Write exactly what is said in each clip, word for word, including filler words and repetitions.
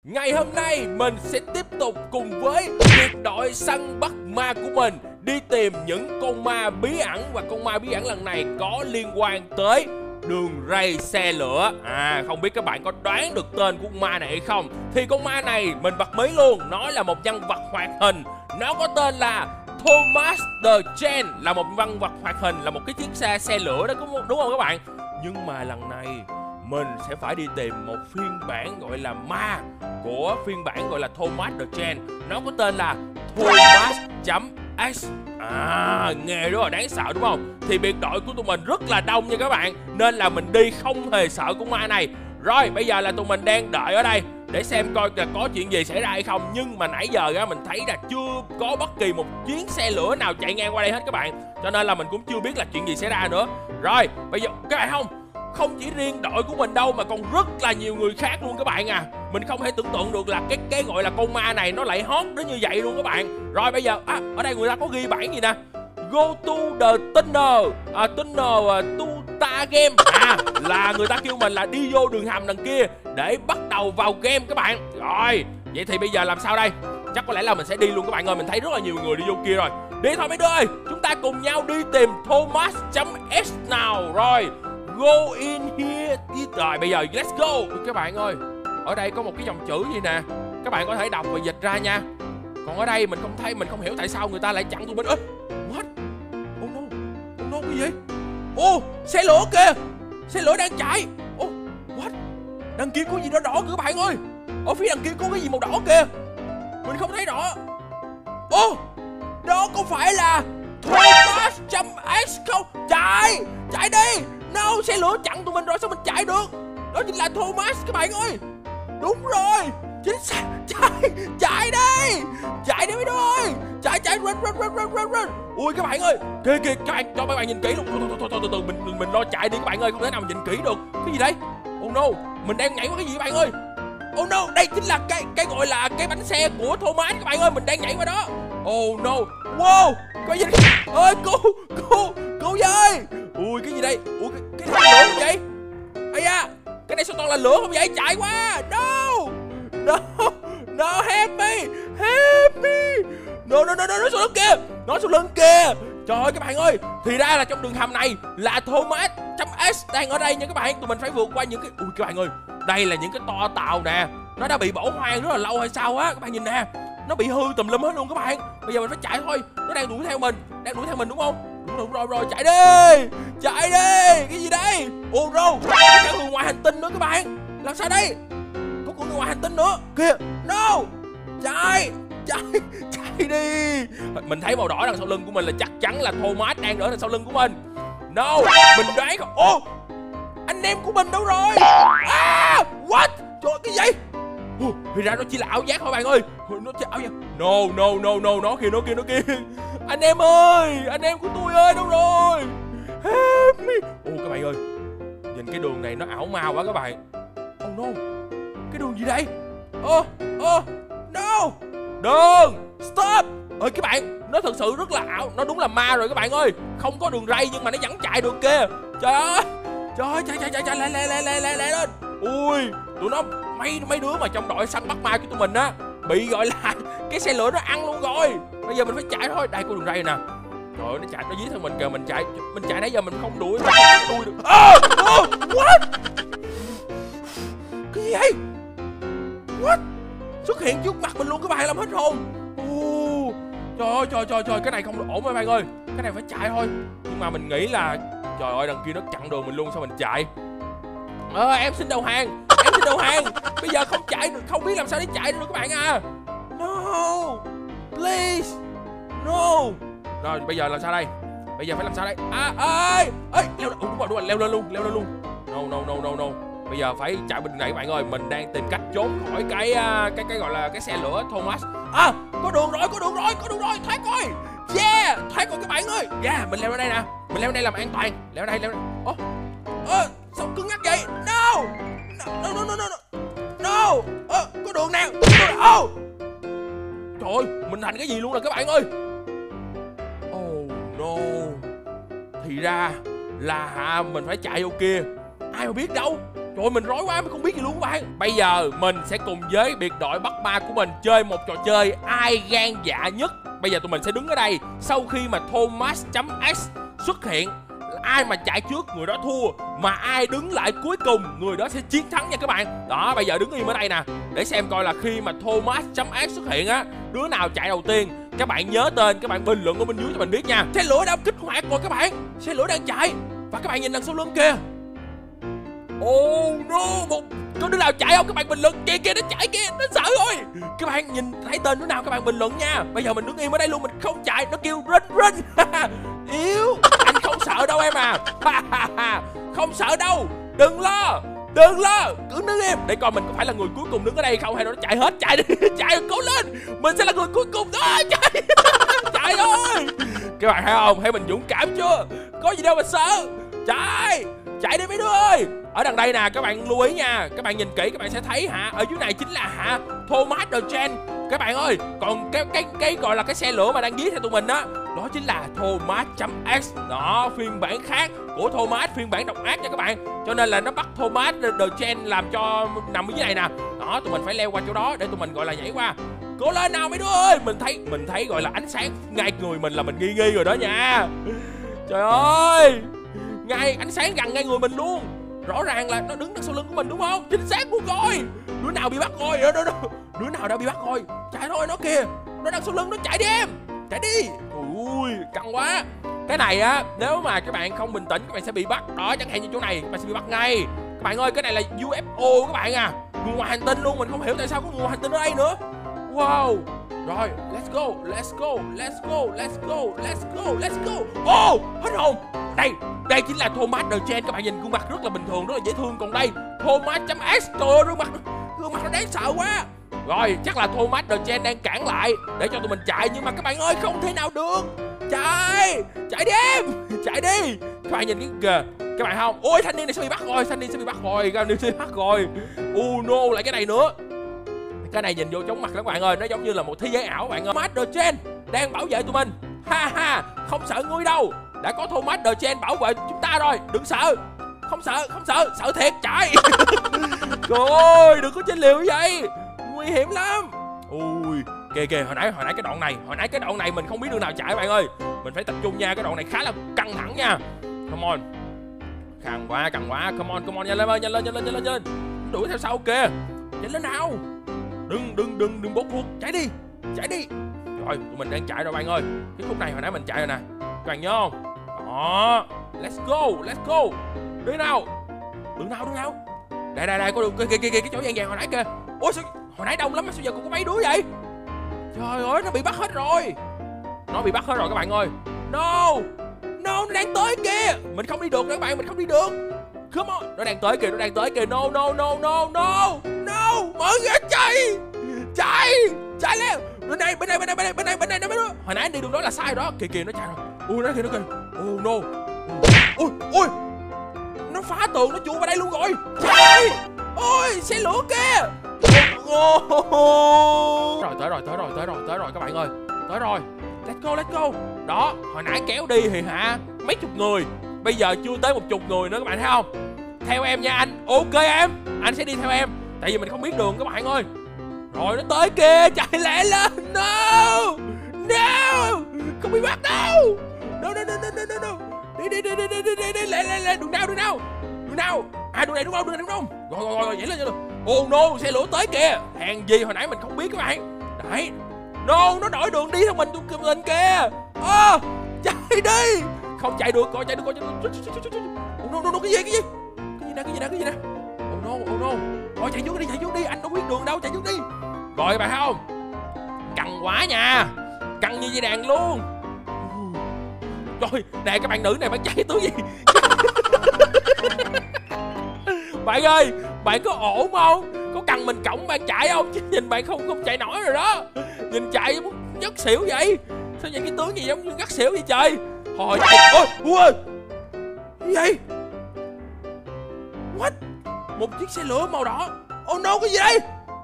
Ngày hôm nay mình sẽ tiếp tục cùng với biệt đội săn bắt ma của mình đi tìm những con ma bí ẩn. Và con ma bí ẩn lần này có liên quan tới đường ray xe lửa. À, không biết các bạn có đoán được tên của con ma này hay không? Thì con ma này mình bật mí luôn, nó là một nhân vật hoạt hình. Nó có tên là Thomas the Train, là một nhân vật hoạt hình, là một cái chiếc xe xe lửa đó, đúng không các bạn? Nhưng mà lần này mình sẽ phải đi tìm một phiên bản gọi là ma của phiên bản gọi là Thomas the Train. Nó có tên là Thomas.X. À, nghe rất là đáng sợ đúng không? Thì biệt đội của tụi mình rất là đông nha các bạn, nên là mình đi không hề sợ con ma này. Rồi bây giờ là tụi mình đang đợi ở đây để xem coi là có chuyện gì xảy ra hay không. Nhưng mà nãy giờ á mình thấy là chưa có bất kỳ một chuyến xe lửa nào chạy ngang qua đây hết các bạn, cho nên là mình cũng chưa biết là chuyện gì xảy ra nữa. Rồi bây giờ các bạn không Không chỉ riêng đội của mình đâu mà còn rất là nhiều người khác luôn các bạn à. Mình không thể tưởng tượng được là cái cái gọi là con ma này nó lại hot đến như vậy luôn các bạn. Rồi bây giờ à, ở đây người ta có ghi bản gì nè, Go to the tunnel, à, tunnel uh, to ta game. À, là người ta kêu mình là đi vô đường hầm đằng kia để bắt đầu vào game các bạn. Rồi vậy thì bây giờ làm sao đây? Chắc có lẽ là mình sẽ đi luôn các bạn ơi. Mình thấy rất là nhiều người đi vô kia rồi. Đi thôi mấy đứa ơi, chúng ta cùng nhau đi tìm Thomas.X nào. Rồi go in here. Rồi bây giờ let's go các bạn ơi. Ở đây có một cái dòng chữ gì nè, các bạn có thể đọc và dịch ra nha. Còn ở đây mình không thấy, mình không hiểu tại sao người ta lại chặn tụi mình. Ê, what? Oh no, oh no, cái gì? Ô, oh, xe lửa kìa, xe lửa đang chạy. Ô, oh, what? Đằng kia có gì đó đỏ kìa các bạn ơi. Ở phía đằng kia có cái gì màu đỏ kìa, mình không thấy rõ. Ô, oh, đó có phải là Thomas.X không? Chạy, chạy đi. No, xe lửa chặn tụi mình rồi, sao mình chạy được? Đó chính là Thomas các bạn ơi. Đúng rồi, chính xác. Chạy, chạy đi, chạy đi mấy đứa ơi. Chạy, chạy, run, run, run, run, run, run. Ui các bạn ơi, kìa kìa, các bạn, cho mấy bạn nhìn kỹ luôn. Thôi, thôi, thôi, thôi, từ từ, mình, mình, mình lo chạy đi các bạn ơi, không thể nào mình nhìn kỹ được. Cái gì đấy? Oh no, mình đang nhảy qua cái gì các bạn ơi? Oh no, đây chính là cái cái gọi là cái bánh xe của Thomas các bạn ơi, mình đang nhảy qua đó. Oh no, wow, cái gì đấy? Ơi, cô, cô, cô ơi. Ui, cái gì đây? Ui, cái, cái này lửa không vậy? Ây da, cái này sao toàn là lửa không vậy? Chạy qua. No, no, no, help me, help me. No, no, no, no, nó xuống lưng kìa, nó xuống lưng kìa. Trời ơi các bạn ơi, thì ra là trong đường hầm này là Thomas.X đang ở đây nha các bạn. Tụi mình phải vượt qua những cái... Ui các bạn ơi, đây là những cái toa tàu nè, nó đã bị bỏ hoang rất là lâu hay sao á. Các bạn nhìn nè, nó bị hư tùm lum hết luôn các bạn. Bây giờ mình phải chạy thôi, nó đang đuổi theo mình, đang đuổi theo mình đúng không? Đúng, đúng rồi, rồi, chạy đi, chạy đi. Cái gì đây? Ồ rô, có cả người ngoài hành tinh nữa các bạn. Làm sao đây? Có con người ngoài hành tinh nữa kìa. No, chạy, chạy, chạy đi. Mình thấy màu đỏ đằng sau lưng của mình là chắc chắn là Thomas đang ở đằng sau lưng của mình. No, mình đoán không. Ô, anh em của mình đâu rồi? À, what? Trời, cái gì? Ồ, thì ra nó chỉ là ảo giác thôi bạn ơi. Nó chỉ ảo giác. No, no, no, no, nó kìa, nó kìa, nó kìa. Anh em ơi, anh em của tôi ơi, đâu rồi? Help me. Ồ các bạn ơi, nhìn cái đường này nó ảo ma quá các bạn. Oh no, cái đường gì đây? Ơ, oh, ơ, oh, no, đường, stop. Ơi các bạn, nó thật sự rất là ảo, nó đúng là ma rồi các bạn ơi. Không có đường ray nhưng mà nó vẫn chạy được kìa. Trời ơi, trời ơi, chạy chạy chạy chạy, lẹ lẹ lẹ lẹ lẹ lên. Ui, tụi nó mấy mấy đứa mà trong đội săn bắt ma của tụi mình á bị gọi là cái xe lửa nó ăn luôn rồi. Bây giờ mình phải chạy thôi. Đây có đường ray nè. Trời ơi, nó chạy, nó dí theo mình kìa. Mình chạy, mình chạy nãy giờ mình không đuổi, mình không đuổi được. Oh, oh, what? Cái gì vậy? What? Xuất hiện trước mặt mình luôn các bạn, làm hết hồn. Oh, trời ơi, trời trời trời, cái này không được ổn các bạn ơi. Cái này phải chạy thôi. Nhưng mà mình nghĩ là trời ơi, đằng kia nó chặn đường mình luôn, sao mình chạy? Ờ, em xin đầu hàng, em xin đầu hàng. Bây giờ không chạy được, không biết làm sao để chạy được các bạn à. No, please, no. Rồi bây giờ làm sao đây? Bây giờ phải làm sao đây? À ơi, ơi, leo, đúng rồi, đúng rồi, leo lên luôn, leo lên luôn. No, no, no, no, no. Bây giờ phải chạy bên này các bạn ơi. Mình đang tìm cách trốn khỏi cái cái cái gọi là cái xe lửa Thomas. À, có đường rồi, có đường rồi, có đường rồi, thoát coi. Yeah, thoát coi các bạn ơi. Yeah, mình leo lên đây nè, mình leo lên đây làm an toàn. Leo đây, leo đây. Ồ, ơ, sao cứng nhắc vậy? No, no, no, no, no, no, no. Ơ, có đường nào? Oh, trời ơi, mình thành cái gì luôn rồi các bạn ơi. Oh no, thì ra là mình phải chạy vô kia. Ai mà biết đâu, Trời ơi, mình rối quá, mình không biết gì luôn các bạn. Bây giờ mình sẽ cùng với biệt đội bắt ma của mình chơi một trò chơi ai gan dạ nhất. Bây giờ tụi mình sẽ đứng ở đây. Sau khi mà Thomas.X xuất hiện, ai mà chạy trước người đó thua, mà ai đứng lại cuối cùng người đó sẽ chiến thắng nha các bạn. Đó, bây giờ đứng im ở đây nè, để xem coi là khi mà Thomas.X xuất hiện á, đứa nào chạy đầu tiên. Các bạn nhớ tên, các bạn bình luận ở bên dưới cho mình biết nha. Xe lửa đã kích hoạt rồi các bạn. Xe lửa đang chạy. Và các bạn nhìn đằng sau lưng kìa. Oh no, một có đứa nào chạy không? Các bạn bình luận. Kìa kìa, nó chạy kìa, nó sợ rồi. Các bạn nhìn thấy tên đứa nào các bạn bình luận nha. Bây giờ mình đứng im ở đây luôn, mình không chạy. Nó kêu run run. Yếu. Anh không sợ đâu em à. Không sợ đâu. Đừng lo. Đừng lo, cứ đứng im. Để coi mình có phải là người cuối cùng đứng ở đây không, hay nó chạy hết. Chạy đi, chạy cố lên. Mình sẽ là người cuối cùng đó. Chạy. Chạy thôi. Các bạn thấy không, thấy mình dũng cảm chưa? Có gì đâu mà sợ. Chạy. Chạy đi mấy đứa ơi. Ở đằng đây nè, các bạn lưu ý nha. Các bạn nhìn kỹ các bạn sẽ thấy hả, ở dưới này chính là hả Thomas the Gen các bạn ơi. Còn cái cái cái gọi là cái xe lửa mà đang dí theo tụi mình á, đó chính là Thomas.X. Đó, phiên bản khác của Thomas, phiên bản độc ác nha các bạn. Cho nên là nó bắt Thomas the Gen làm cho nằm ở dưới này nè. Đó, tụi mình phải leo qua chỗ đó để tụi mình gọi là nhảy qua. Cố lên nào mấy đứa ơi. Mình thấy mình thấy gọi là ánh sáng ngay người mình là mình nghi nghi rồi đó nha. Trời ơi, ngay ánh sáng gần ngay người mình luôn. Rõ ràng là nó đứng đằng sau lưng của mình đúng không? Chính xác luôn rồi. Đứa nào bị bắt rồi? Đứa, đứa, đứa, đứa nào đã bị bắt rồi? Chạy thôi, nó kìa. Nó đằng sau lưng, nó chạy đi em. Chạy đi. Ui, căng quá. Cái này á, nếu mà các bạn không bình tĩnh các bạn sẽ bị bắt. Đó, chẳng hạn như chỗ này các bạn sẽ bị bắt ngay. Các bạn ơi, cái này là u ép ô các bạn à. Người ngoài hành tinh luôn, mình không hiểu tại sao có người ngoài hành tinh ở đây nữa. Wow. Rồi, let's go, let's go, let's go, let's go, let's go, let's go. Oh, hết hồn. Đây, đây chính là Thomas the Gen. Các bạn nhìn gương mặt rất là bình thường, rất là dễ thương. Còn đây, Thomas.X. Trời ơi, gương mặt gương mặt nó đáng sợ quá. Rồi, chắc là Thomas the Gen đang cản lại để cho tụi mình chạy. Nhưng mà các bạn ơi, không thể nào được. Chạy, chạy đi em. Chạy đi. Các bạn nhìn cái kìa. Các bạn không? Ôi, thanh niên này sẽ bị bắt rồi. Thanh niên sẽ bị bắt rồi. Thanh niên sẽ bị bắt rồi. Oh no, lại cái này nữa. Cái này nhìn vô chóng mặt các bạn ơi. Nó giống như là một thế giới ảo các bạn ơi. Thomas the Gen đang bảo vệ tụi mình. Ha ha, không sợ ngươi đâu. Đã có Thomas the Gen bảo vệ chúng ta rồi. Đừng sợ. Không sợ, không sợ. Sợ thiệt, chạy. Trời ơi, đừng có chơi liều như vậy. Nguy hiểm lắm. Ui, kìa kìa, hồi nãy hồi nãy cái đoạn này, hồi nãy cái đoạn này mình không biết đường nào chạy các bạn ơi. Mình phải tập trung nha, cái đoạn này khá là căng thẳng nha. Come on. Căng quá, căng quá. Come on, come on, nhanh lên ơi, nhanh lên, nhanh lên, nhanh lên, nhanh lên. Đuổi theo sau kìa. Nhanh lên nào. Đừng đừng đừng đừng bốt ruột, chạy đi. Chạy đi. Rồi, tụi mình đang chạy rồi bạn ơi. Cái khúc này hồi nãy mình chạy rồi nè. Các bạn nhớ không? Đó. Let's go, let's go. Đi nào. Đường nào, đường nào. Đây đây đây, có đường kìa kìa kìa, cái chỗ vàng vàng hồi nãy kìa. Ôi sao hồi nãy đông lắm mà sao giờ còn có mấy đứa vậy? Trời ơi, nó bị bắt hết rồi. Nó bị bắt hết rồi các bạn ơi. No. No, nó đang tới kìa. Mình không đi được nữa các bạn, mình không đi được. Come on, nó đang tới kìa, nó đang tới kìa. No no no no no. No, mở ra chạy. Chạy, chạy lên. Bên đây, bên đây, bên đây, bên đây, bên đây, bên đây, bên đây. Hồi nãy anh đi đường đó là sai đó. Kìa kìa, nó chạy rồi. Ui, nó kìa, nó kìa. Oh no. Ui, ui. Nó phá tường, nó chui vào đây luôn rồi. Chạy. Ôi, xe lửa kìa. Oh. Rồi, tới rồi, tới rồi, tới rồi, tới rồi các bạn ơi. Tới rồi. Let's go, let's go. Đó, hồi nãy kéo đi thì hả mấy chục người. Bây giờ chưa tới một chục người nữa các bạn thấy không? Theo em nha anh. Ok em. Anh sẽ đi theo em. Tại vì mình không biết đường các bạn ơi. Rồi nó tới kìa, chạy lẹ lên. No. No. Không bị bắt đâu. No no no no no no. Đi đi đi đi đi đi đi đi lẹ lẹ lẹ, đường nào đường nào. Đường nào? À đường này đúng không? Đường này đúng không? Rồi rồi rồi, nhảy lên nhảy lên. Oh no, xe lửa tới kìa. Hàng gì hồi nãy mình không biết các bạn. Đấy. No, nó đổi đường đi theo mình tụi mình kìa. À, chạy đi. Không chạy được, coi chạy được, coi chạy được. Oh no no no, cái gì cái gì? Cái gì nè, cái gì nè, cái gì nè. Oh no, oh no. Thôi chạy xuống đi, chạy xuống đi, anh đâu biết đường đâu, chạy xuống đi. Rồi bạn không? Căng quá nha. Căng như dây đàn luôn. Rồi, nè các bạn nữ này bạn chạy tới gì? Bạn ơi, bạn có ổn không? Có cần mình cõng bạn chạy không? Chứ nhìn bạn không không chạy nổi rồi đó. Nhìn chạy muốn ngất xỉu vậy. Sao nhìn cái tướng gì giống như ngất xỉu vậy trời? Thôi chạy. Ôi, ui. Cái gì? What? Một chiếc xe lửa màu đỏ. Oh no, cái gì đây?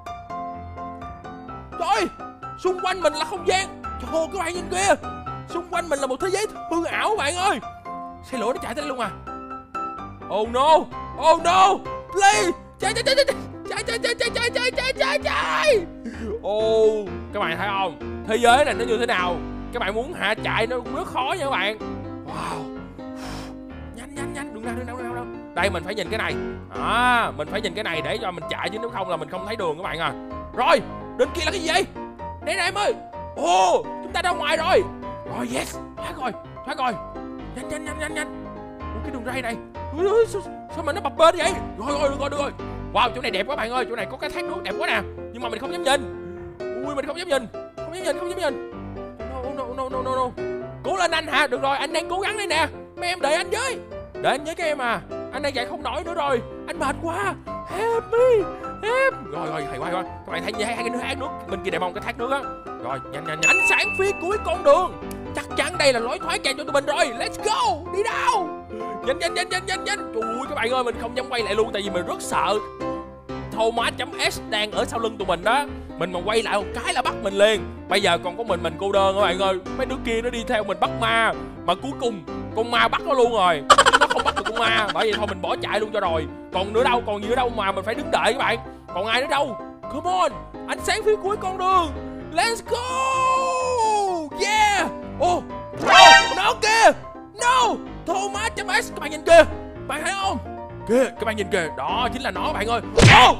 Trời, xung quanh mình là không gian. Trời ơi, các bạn nhìn kìa. Xung quanh mình là một thế giới hư ảo bạn ơi. Xe lửa nó chạy tới đây luôn à. Oh no. Oh no. please. Chạy chạy chạy chạy chạy chạy chạy chạy chạy chạy chạy chạy chạy. Ồ, các bạn thấy không? Thế giới này nó như thế nào? Các bạn muốn hạ chạy nó cũng rất khó nha các bạn. Wow. Nhanh nhanh nhanh, đừng nào đừng nào đừng nào. Đây mình phải nhìn cái này. À, mình phải nhìn cái này để cho mình chạy chứ nếu không là mình không thấy đường các bạn à. Rồi, bên kia là cái gì vậy? Đây này em ơi. Ồ, chúng ta ra ngoài rồi. Rồi yes, thoát rồi, thoát rồi. Nhanh nhanh nhanh nhanh nhanh. Ủa, cái đường ray này. Ui, ui, sao, sao mà nó bập bênh vậy? Rồi rồi được rồi được rồi. Wow, chỗ này đẹp quá bạn ơi, chỗ này có cái thác nước đẹp quá nè. Nhưng mà mình không dám nhìn. Ui, mình không dám nhìn. Không dám nhìn, không dám nhìn. No no no no no no. Cố lên anh hả? Được rồi, anh đang cố gắng đây nè. Mấy em đợi anh với. Đợi anh với các em à. Anh đang chạy không nổi nữa rồi. Anh mệt quá. Help me. Help. Rồi rồi, hay quá hay quá. Các bạn thấy hai cái thác nước bên kia đẹp không? Cái thác nước á. Rồi, nhanh nhanh nhanh. Ánh sáng phía cuối con đường. Chắc chắn đây là lối thoát dành cho tụi mình rồi. Let's go. Đi đâu? Nhanh nhanh nhanh nhanh nhanh nhanh. Trời ơi các bạn ơi, mình không dám quay lại luôn tại vì mình rất sợ Thomas.S đang ở sau lưng tụi mình đó. Mình mà quay lại một cái là bắt mình liền. Bây giờ còn có mình mình cô đơn các bạn ơi. Mấy đứa kia nó đi theo mình bắt ma. Mà cuối cùng con ma bắt nó luôn rồi. Nó không bắt được con ma. Bởi vậy thôi mình bỏ chạy luôn cho rồi. Còn nữa đâu, còn gì nữa đâu mà mình phải đứng đợi các bạn. Còn ai nữa đâu. Come on. Ánh sáng phía cuối con đường. Let's go. Yeah. Oh, no, nó kìa. No, Thomas.S. Các bạn nhìn kìa. Bạn thấy không? Kìa, các bạn nhìn kìa. Đó chính là nó bạn ơi. Oh.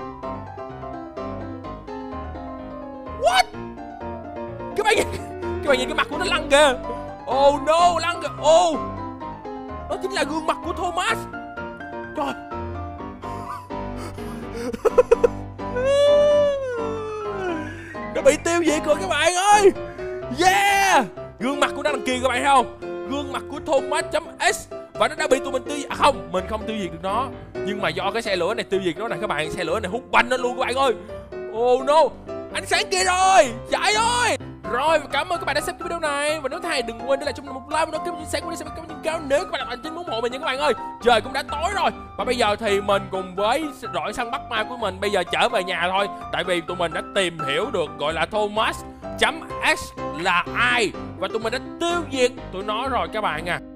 What? Các bạn nhìn, các bạn nhìn cái mặt của nó lăn kìa. Oh no, lăn kìa. Oh, đó chính là gương mặt của Thomas. Trời. Nó bị tiêu diệt rồi các bạn ơi. Yeah. Gương mặt của nó đằng kia các bạn thấy không? Gương mặt của Thomas.S và nó đã bị tụi mình tiêu diệt. À không, mình không tiêu diệt được nó. Nhưng mà do cái xe lửa này tiêu diệt nó nè các bạn. Xe lửa này hút banh nó luôn các bạn ơi. Oh no, ánh sáng kia rồi, chạy thôi. Rồi, và cảm ơn các bạn đã xem cái video này. Và nếu thấy đừng quên để lại cho mình một like và đăng ký kênh của mình xem các video cao nếu các bạn làm anh chính ủng hộ mình nha các bạn ơi. Trời cũng đã tối rồi. Và bây giờ thì mình cùng với đội săn bắt ma của mình bây giờ trở về nhà thôi. Tại vì tụi mình đã tìm hiểu được gọi là Thomas.S là ai và tụi mình đã tiêu diệt tụi nó rồi các bạn à.